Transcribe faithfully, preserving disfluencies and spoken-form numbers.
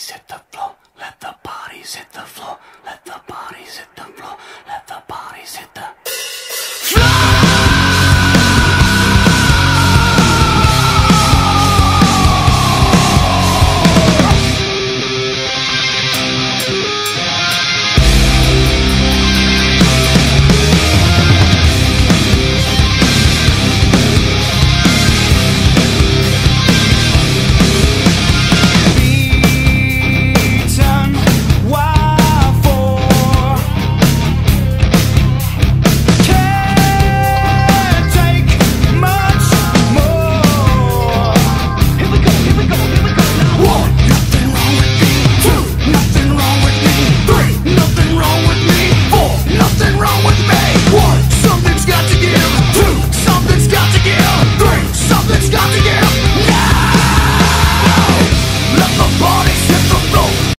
bodies hit the floor. Let the bodies hit the floor. Let the bodies hit the floor. Let the bodies hit the bodies